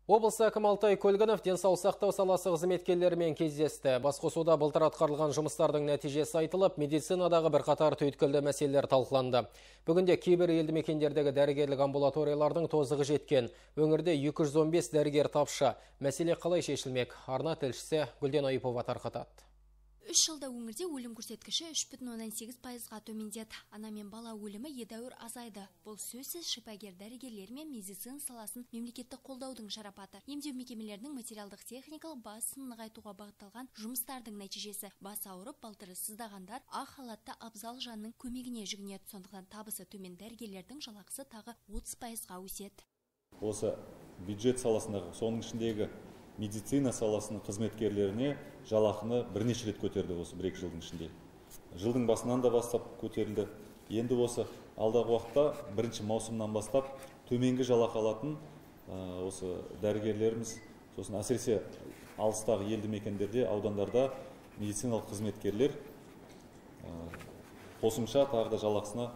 Облыс әкімі Алтай Көлгінов денсаулық сақтау саласы қызметкерлерімен кездесті. Басқосуда былтыр атқарылған жұмыстардың нәтижесі айтылып, медицинадағы бірқатар түйткілді мәселелер талқыланды. Бүгінде кейбір елді мекендердегі дәрігерлік амбулаториялардың тозығы жеткен. Өңірде 215 дәрігер тапшы. Мәселе қалай шешілмек? Арна тілшісі Гүлден Айыпова тарқатады. 3 жылда өңірде өлім көрсеткіші 3,8%-ға төмендеді. Ана мен бала өлімі едәуір азайды. Бұл сөзсіз шипагер дәрігерлер мен медицина саласын мемлекеттік қолдаудың шарапаты. Емдеу мекемелерінің материалдық техникалық базасын нығайтуға бағытталған жұмыстардың нәтижесі. Бас ауырып, балтыры сыздағандар ақ халатты абзал жанның көмегіне жүгінеді. Сондықтан табысы төмен дәрігерлердің жалақысы тағы 30%-ға өседі. Осы бюджет саласындағы, соның ішіндегі медицина саласының қызметкерлеріне жалақыны бірнеше рет көтерді осы 1-2 жылдың ішінде. Жылдың басынан да бастап көтерілді. Енді осы алдағы уақытта 1 маусымнан бастап төменгі жалақы алатын осы дәрігерлеріміз, сосын әсіресе алыстағы елді мекендерде, аудандарда медициналық қызметкерлер қосымша тағы да жалақысына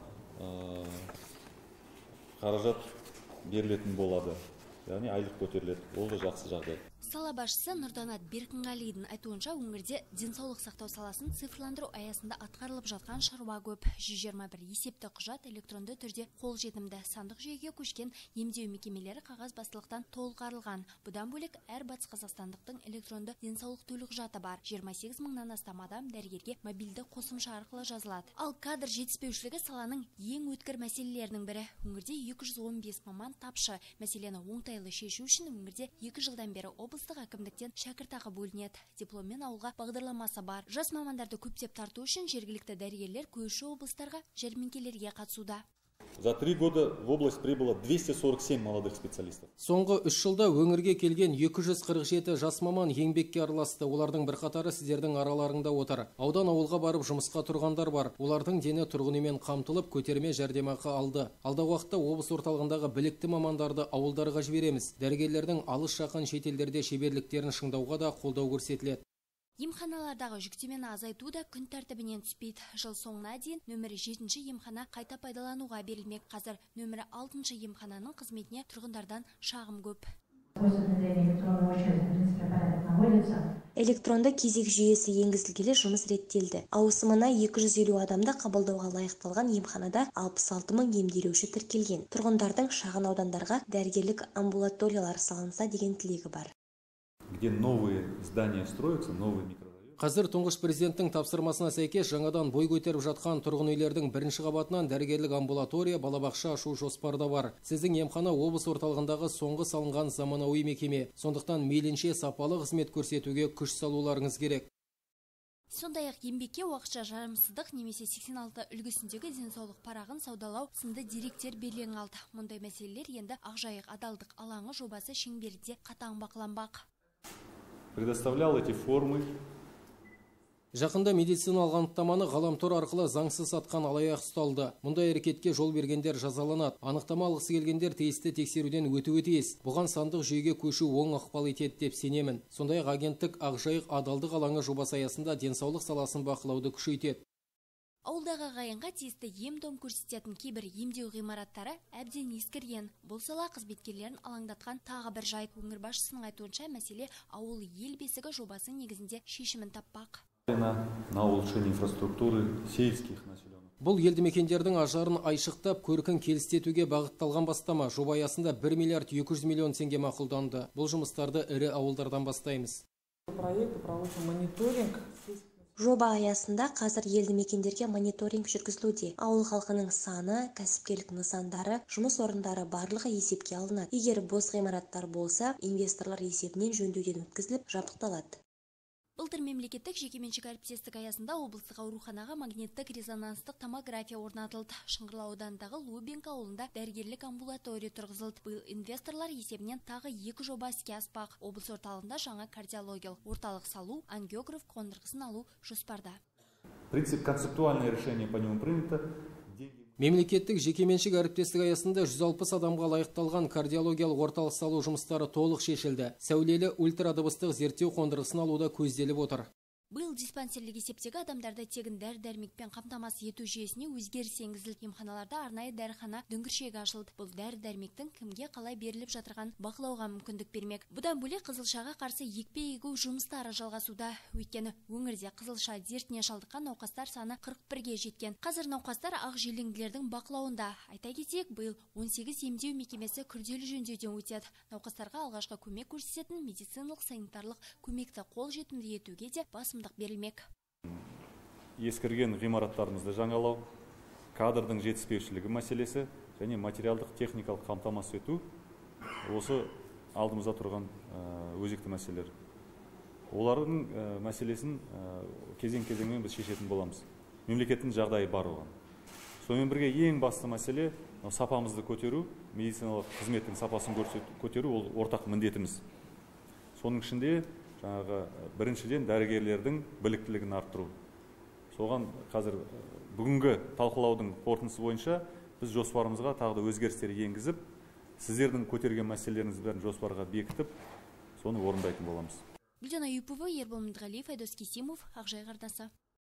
қаражат берілетін болады. Яғни айлық көтеріледі. Ол да жақсы жағдай. Сала басшысы Нұрданат Беркінғалидің айтуынша, өңірде денсаулық сақтау саласын цифрландыру аясында атқарылып жатқан шаруа көп. 121 есепті құжат электронды түрде қолжетімді. Сандық жүйеге көшкен емдеу мекемелері қағаз бастылықтан толғарылған. Бұдан бөлек әр батыс қазақстандықтың электронды денсаулық төлқұжаты бар. 28 мыңнан астам адам дәрігерге мобильді қосымша арқылы жазылады. Ал кадр жетіспеушілігі саланың ең өткір мәселелерінің бірі. Өңірде 215 маман тапшы. Мәселені оңтайлы шешу үшін өңірде 2 жылдан бері облыстық әкімдіктен шәкіртақы бөлінеді. Дипломмен ауылға бағдарламасы бар. Жас мамандарды көптеп тарту үшін жергілікті дәрігерлер көрші облыстарға жәрмеңкелерге қатысуда. За 3 года в область прибыло 247 молодых специалистов. Соңғы 3 жылда өңірге келген 247 жас маман еңбекке араласты. Олардың бірқатары сіздердің араларыңда отыр. Аудан ауылға барып жұмысқа тұрғандар бар. Олардың дені тұрғын үймен қамтылып, көтерме жәрдемақы алды. Алдағы уақытта облыс орталығындағы білікті мамандарды ауылдарға жібереміз. Дәрігерлердің алыс жақын шетелдерде шеберліктерін шыңдауға да қолдау көрсетіледі. Емханалардағы жүктемені азайту да күн тәртібінен түспейді. Жыл соңына дейін нөмірі 7-ші емхана қайта пайдалануға берілмек. Қазір нөмірі 6-ші емхананың қызметіне тұрғындардан шағым көп. Электронды кезек жүйесі енгізілгелі жұмыс реттелді. Ауысымына 250 адамды қабылдауға лайықталған емханада 66 мың емделуші тіркелген. Тұрғындардың шағын аудандарға дәрігерлік амбулаториялар салынса деген тілегі бар. Где новые здания строятся, новые микрорайоны. Қазір тұңғыш президенттің тапсырмасына сәйкес жаңадан бой көтеріп жатқан тұрғын үйлердің бірінші қабатынан дәрігерлік амбулатория, балабақша ашу жоспарда бар. Сіздің емхана облыс орталығындағы соңғы салынған заманауи мекеме. Сондықтан мейлінше сапалы қызмет көрсетуге күш салуларыңыз керек. Сондай-ақ еңбекке уақытша жарамсыздық немесе 86 үлгісіндегі денсаулық парағын саудалау сынды деректер белең алды. Мұндай мәселелер енді Ақжайық адалдық алаңы жобасы шеңберінде қатаң бақыланбақ. Предоставлял эти формы. Жақында медициналық анықтаманы ғаламтор арқылы заңсыз сатқан алаяқ ұсталды. Мұндай әрекетке жол бергендер жазаланады. Анықтама алғысы келгендер тиісті тексеруден өтуі тиіс. Бұған сандық жүйеге көшу оң ықпал етеді деп сенемін. Сондай-ақ агенттік Ақжайық адалдық алаңы жобасы аясында денсаулық саласын бақылауды күшейтеді. Ауылдағы ағайынға тиісті ем-дом көрсететін кейбір емдеу ғимараттары әбден ескірген. Бұл сала қызметкерлерін алаңдатқан тағы бір жайт. Өңір басшысының айтуынша мәселе ауыл ел бесігі жобасы негізінде шешімін таппақ. На улучшение инфраструктуры сельских населенных. Бұл елді мекендердің ажарын айшықтап, көркін келістетуге бағытталған бастама. Жоба аясында 1 миллиард 200 миллион теңге мақұлданды. Бұл жұмыстарды ірі ауылдардан бастаймыз. Жоба аясында қазір елді мекендерге мониторинг жүргізілуде. Ауыл халқының саны, кәсіпкерлік нысандары, жұмыс орындары барлығы есепке алынады. Егер бос ғимараттар болса, инвесторлар есебінен жөндеуден өткізіліп, жабдықталады. Былтыр мемлекеттік жекеменшік әріптестік аясында облыстық ауруханаға магниттік резонанстық томография орнатылды. Шыңғырлау ауданындағы Лубенка ауылында дәрігерлік амбулатория тұрғызылды. Биыл инвесторлар есебінен тағы 2 жоба іске аспақ. Облыс орталығында жаңа кардиологиялық орталық салу, ангиограф қондырғысын алу жоспарда. Принцип концептуальное решение по нему принято. Мемлекеттік жекеменшік әріптестік аясында 160 адамға лайықталған кардиологиялық орталық салу жұмыстары толық шешілді. Сәулелі ультрадыбыстық зерттеу қондырғысын алуда көзделіп отыр. Биыл диспансерлік есептегі адамдарды тегін дәрі-дәрмекпен қамтамасыз ету жүйесіне өзгеріс енгізілді. Емханаларда арнайы дәріхана дүңгіршегі ашылды. Бұл дәрі-дәрмектің кімге қалай беріліп жатырған бақылауға мүмкіндік бермек. Бұдан бөлек қызылшаға қарсы екпе егу жұмыстары жалғасуда. Өйткені өңірде қызылша дертіне шалдыққан науқастар саны 41-ге жеткен. Қазір науқастар ақ желеңділердің бақылауында. Айта кетейік, биыл 18 емдеу мекемесі күрделі жөндеуден өтеді. Науқастарға алғашқы көмек көрсететін медициналық санитарлық көмекті қол жетімді етуге де басымдық берілмек. Ескірген ғимараттарымызды жаңалау, кадрдың жетіспеушілігі мәселесі және материалдық техникалық қамтамасыз ету осы алдымызда тұрған өзекті мәселелер. Олардың мәселесін кезең-кезеңмен біз шешетін боламыз. Мемлекеттің жағдайы бар оған. Сонымен бірге ең басты мәселе сапамызды көтеру, медициналық қызметтің сапасын көтеру ол ортақ міндетіміз. Соның ішінде біріншіден дәрігерлердің біліктілігін арттыру. Соған қазір бүгінгі талқылаудың қорытындысы бойынша біз жоспарымызға тағы да өзгерістер енгізіп, сіздердің көтерген мәселелеріңізді бәрін жоспарға бекітіп, соны орындайтын боламыз. Гүлжан Аюпова, Ербол Мыдғалиев, Айдос Кесимов, Ақжайық арнасы.